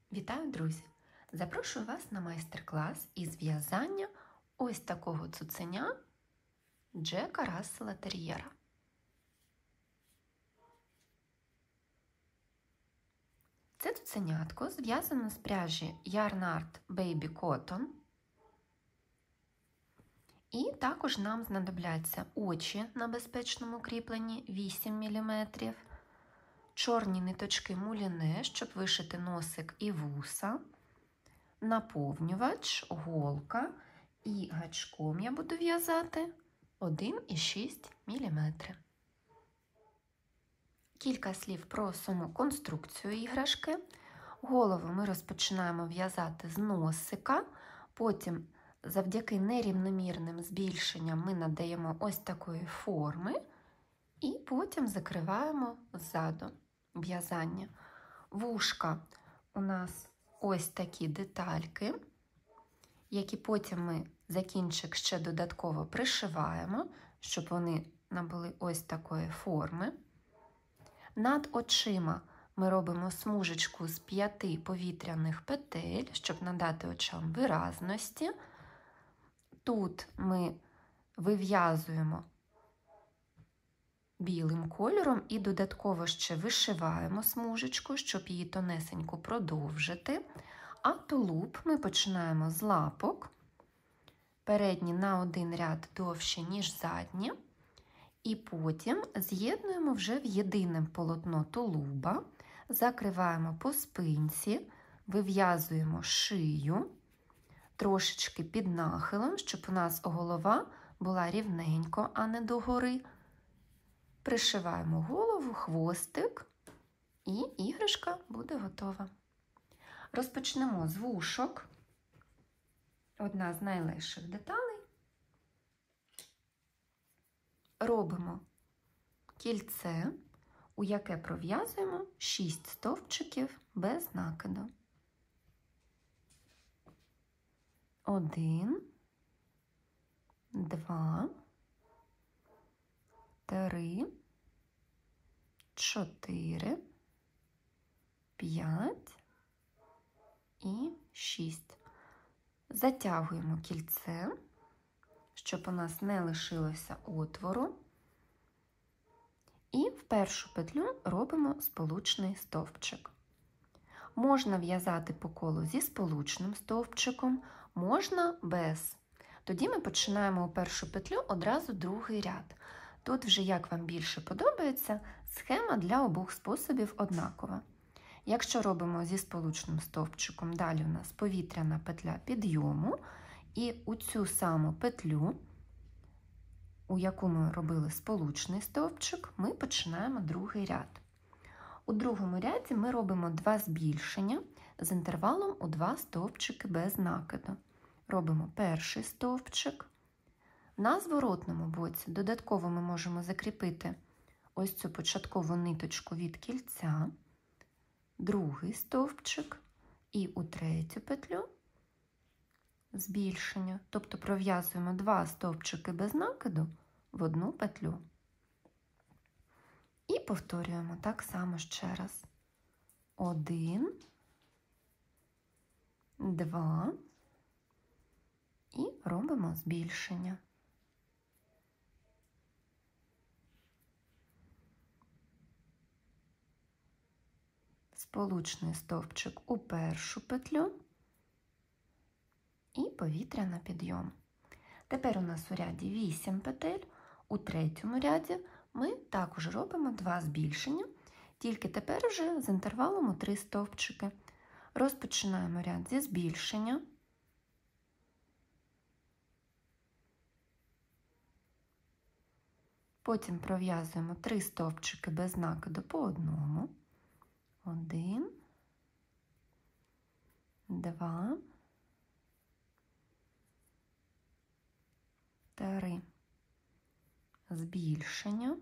Вітаю, друзі! Запрошую вас на майстер-клас із в'язання ось такого цуценя Джека Рассела Тер'єра. Це цуценятко зв'язано з пряжі Yarn Art Baby Cotton. І також нам знадобляться очі на безпечному кріпленні 8 мм, чорні ниточки муліне, щоб вишити носик і вуса, наповнювач, голка і гачком я буду в'язати 1,6 мм. Кілька слів про саму конструкцію іграшки. Голову ми розпочинаємо в'язати з носика, потім завдяки нерівномірним збільшенням ми надаємо ось такої форми і потім закриваємо ззаду в'язання. Вушка у нас ось такі детальки, які потім ми за кінчик ще додатково пришиваємо, щоб вони набули ось такої форми. Над очима ми робимо смужечку з 5 повітряних петель, щоб надати очам виразності. Тут ми вив'язуємо білим кольором і додатково ще вишиваємо смужечку, щоб її тонесенько продовжити. А тулуб ми починаємо з лапок, передні на один ряд довші, ніж задні, і потім з'єднуємо вже в єдине полотно тулуба, закриваємо по спинці, вив'язуємо шию, трошечки під нахилом, щоб у нас голова була рівненько, а не догори. Пришиваємо голову, хвостик, і іграшка буде готова. Розпочнемо з вушок. Одна з найлегших деталей. Робимо кільце, у яке пров'язуємо 6 стовпчиків без накиду. 1, 2, 3, 4, 5 і 6. Затягуємо кільце, щоб у нас не лишилося отвору. І в першу петлю робимо сполучний стовпчик. Можна в'язати по колу зі сполучним стовпчиком, можна без. Тоді ми починаємо у першу петлю одразу другий ряд. Тут вже, як вам більше подобається, схема для обох способів однакова. Якщо робимо зі сполучним стовпчиком, далі у нас повітряна петля підйому, і у цю саму петлю, у яку ми робили сполучний стовпчик, ми починаємо другий ряд. У другому ряді ми робимо 2 збільшення з інтервалом у 2 стовпчики без накиду. Робимо перший стовпчик. На зворотному боці додатково ми можемо закріпити ось цю початкову ниточку від кільця, другий стовпчик і у третю петлю збільшення. Тобто пров'язуємо 2 стовпчики без накиду в одну петлю. І повторюємо так само ще раз. 1, 2 і робимо збільшення. Сполучний стовпчик у першу петлю і повітряна підйом. Тепер у нас у ряді 8 петель, у третьому ряді ми також робимо 2 збільшення, тільки тепер вже з інтервалом у 3 стовпчики. Розпочинаємо ряд зі збільшення. Потім пров'язуємо 3 стовпчики без накиду по одному. 1, 2, 3. Збільшення.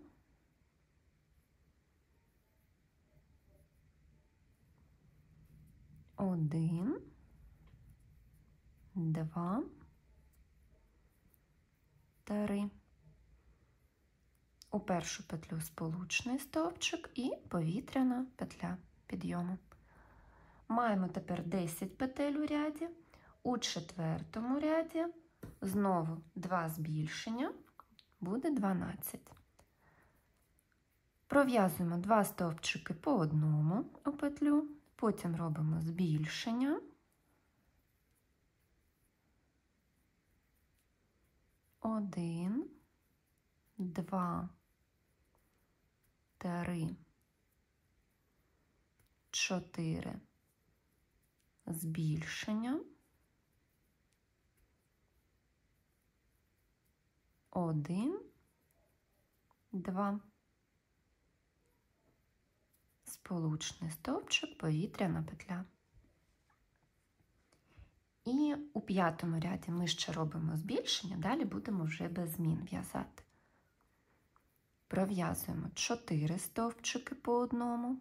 1, 2, 3. У першу петлю сполучний стовпчик і повітряна петля підйому. Маємо тепер 10 петель у ряді. У 4-му ряді знову 2 збільшення, буде 12. Пров'язуємо 2 стовпчики по одному у петлю, потім робимо збільшення. 1, 2, 3, 4, збільшення, 1, 2, сполучний стовпчик, повітряна петля. І у 5-му ряді ми ще робимо збільшення, далі будемо вже без змін в'язати. Пров'язуємо 4 стовпчики по одному.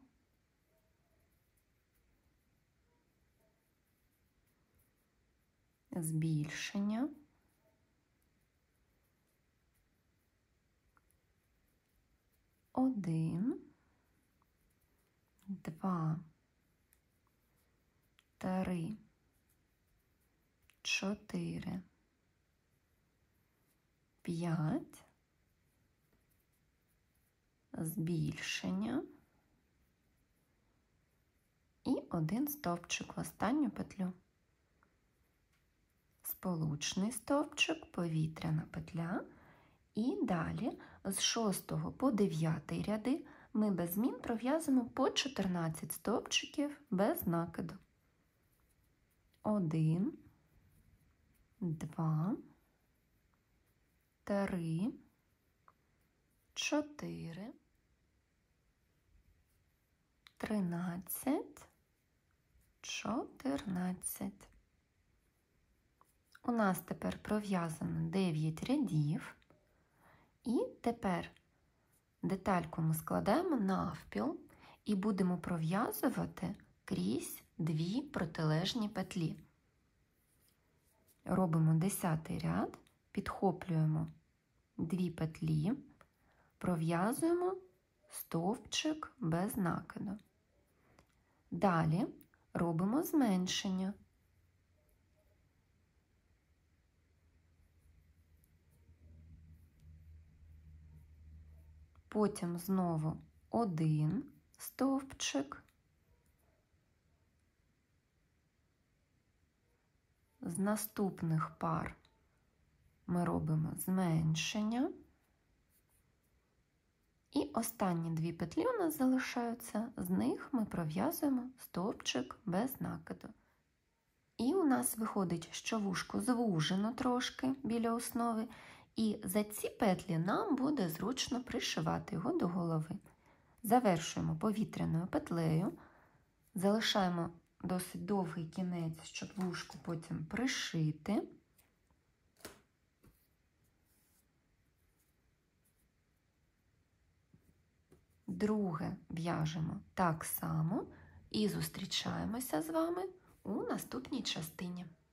Збільшення. 1, 2, 3, 4, 5, збільшення і 1 стовпчик в останню петлю. Сполучний стовпчик, повітряна петля. І далі з 6 по 9 ряди ми без змін пров'язуємо по 14 стовпчиків без накиду. 1, 2, 3, 4, 13, 14. У нас тепер пров'язано 9 рядів. І тепер детальку ми складаємо навпіл і будемо пров'язувати крізь 2 протилежні петлі. Робимо 10-й ряд, підхоплюємо 2 петлі, пров'язуємо стовпчик без накиду. Далі робимо зменшення. Потім знову 1 стовпчик, з наступних пар ми робимо зменшення, і останні 2 петлі у нас залишаються, з них ми пров'язуємо стовпчик без накиду. І у нас виходить, що вушко звужено трошки біля основи, і за ці петлі нам буде зручно пришивати його до голови. Завершуємо повітряною петлею, залишаємо досить довгий кінець, щоб вушко потім пришити. Друге в'яжемо так само і зустрічаємося з вами у наступній частині.